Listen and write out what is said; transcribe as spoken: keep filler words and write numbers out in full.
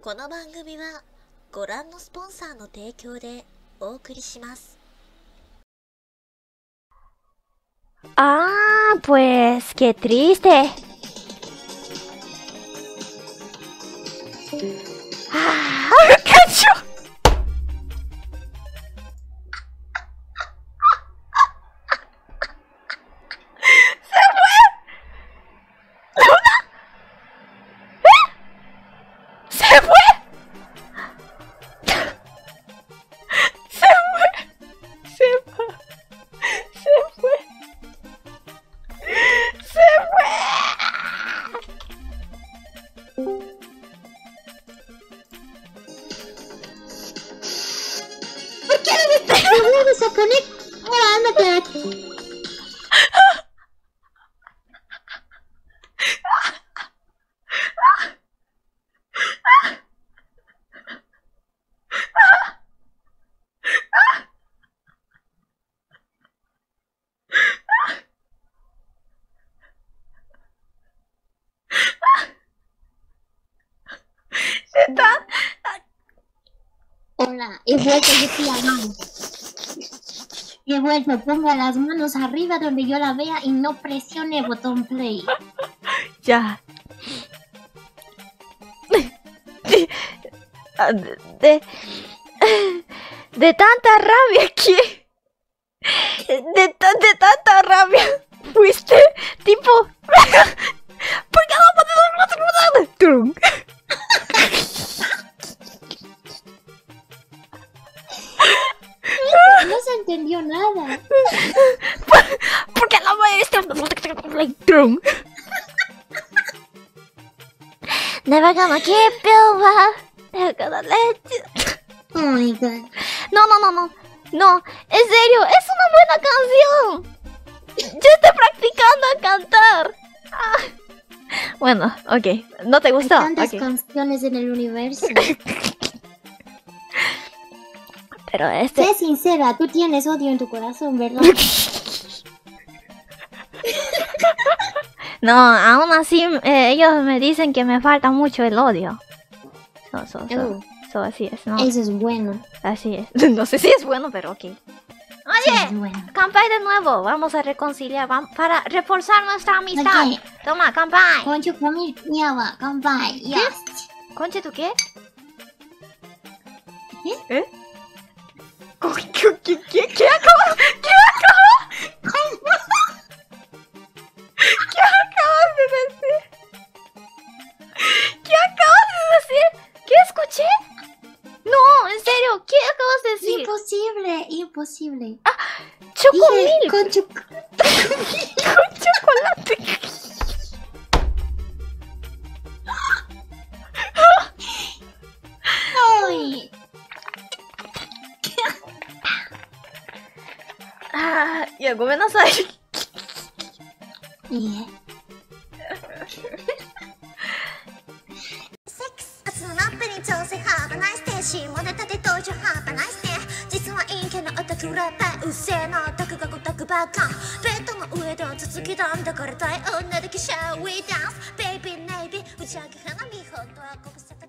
この番組はご覧のスポンサーの提供でお送りします。 Ah, pues qué triste. Ah, ¡cacho! Se pone... Ahora, ándate. ¿Está? Hola, he vuelto, yo estoy llamando. He vuelto, ponga las manos arriba donde yo la vea y no presione el botón play. Ya. De, de, de tanta rabia que... De, de tanta rabia fuiste tipo... ¿Por qué no puedo...? No se entendió nada. ¿Por qué no me Never gonna keep you up. Never gonna let you. Oh my god. No, no, no, no. No, en serio, es una buena canción. Yo estoy practicando a cantar. Ah. Bueno, ok. ¿No te gustó? Hay tantas Okay. canciones en el universo. Pero este... Sé sincera, tú tienes odio en tu corazón, ¿verdad? No, aún así eh, ellos me dicen que me falta mucho el odio. So, so, so, Oh. so, así es, ¿no? Eso es bueno. Así es. No sé si es bueno, pero ok. Sí, Oye, es bueno. Kanpai de nuevo. Vamos a reconciliar vamos, para reforzar nuestra amistad. Ok. Toma, Kanpai. Concho kami miawa, kanpai. Yes. ¿Conche tú qué? ¿Qué? ¿Eh? ¿Qué, qué, qué, qué acabas? ¿Qué acabas? ¿Qué acabas de decir? ¿Qué acabas de decir? ¿Qué escuché? No, en serio, ¿qué acabas de decir? Imposible, imposible. Chocomil. Dije, concho... Con chocolate. Ay. Ah, ya, gomenasai. Yeah. スマップに調整ハーバナイステーシーモデ立て登場ハーバナイステー実は陰キャのオタクラペンうっせえなオタクがごたくばっかベッドの上で続きだんだからたい女だけシャーウィーダンスベイビーネイビー打ち上げ花見本当はご無沙汰